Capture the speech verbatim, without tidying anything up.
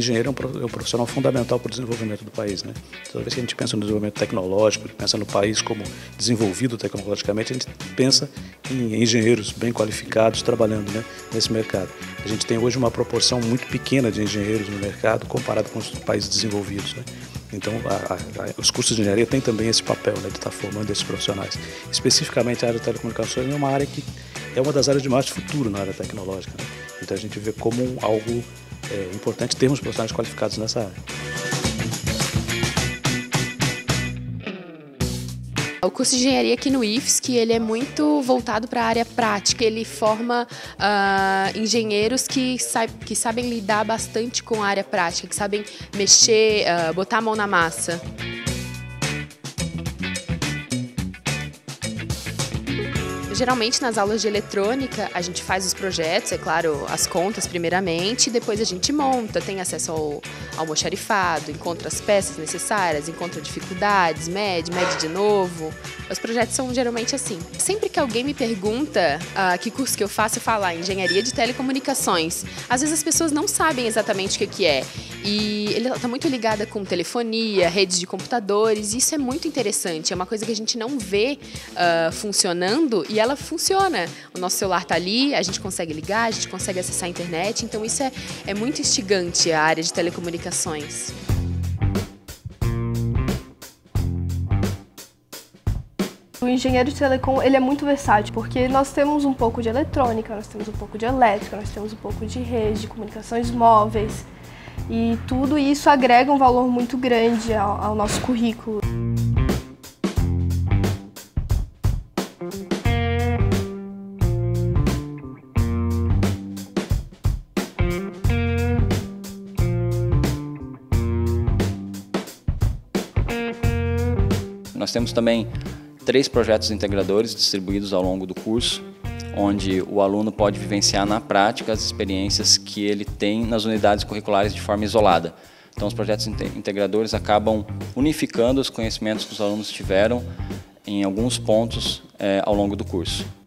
engenheiro é um, pro, é um profissional fundamental para o desenvolvimento do país, né? Toda vez que a gente pensa no desenvolvimento tecnológico, pensa no país como desenvolvido tecnologicamente, a gente pensa em engenheiros bem qualificados trabalhando, né, nesse mercado. A gente tem hoje uma proporção muito pequena de engenheiros no mercado comparado com os países desenvolvidos, né? Então, a, a, os cursos de engenharia têm também esse papel, né, de estar formando esses profissionais. Especificamente a área de telecomunicações é uma área que é uma das áreas de mais futuro na área tecnológica, né? Então a gente vê como algo é, importante termos profissionais qualificados nessa área. O curso de engenharia aqui no I F S C, ele é muito voltado para a área prática. Ele forma uh, engenheiros que, sa que sabem lidar bastante com a área prática, que sabem mexer, uh, botar a mão na massa. Geralmente, nas aulas de eletrônica, a gente faz os projetos, é claro, as contas primeiramente, e depois a gente monta, tem acesso ao almoxarifado, encontra as peças necessárias, encontra dificuldades, mede, mede de novo. Os projetos são geralmente assim. Sempre que alguém me pergunta uh, que curso que eu faço, eu falo ah, engenharia de telecomunicações. Às vezes as pessoas não sabem exatamente o que, que é. E ele está muito ligada com telefonia, redes de computadores, e isso é muito interessante. É uma coisa que a gente não vê uh, funcionando e ela funciona. O nosso celular está ali, a gente consegue ligar, a gente consegue acessar a internet, então isso é, é muito instigante, a área de telecomunicações. O engenheiro de telecom, ele é muito versátil, porque nós temos um pouco de eletrônica, nós temos um pouco de elétrica, nós temos um pouco de rede, de comunicações móveis, e tudo isso agrega um valor muito grande ao, ao nosso currículo. Nós temos também três projetos integradores distribuídos ao longo do curso, onde o aluno pode vivenciar na prática as experiências que ele tem nas unidades curriculares de forma isolada. Então, os projetos integradores acabam unificando os conhecimentos que os alunos tiveram em alguns pontos é, ao longo do curso.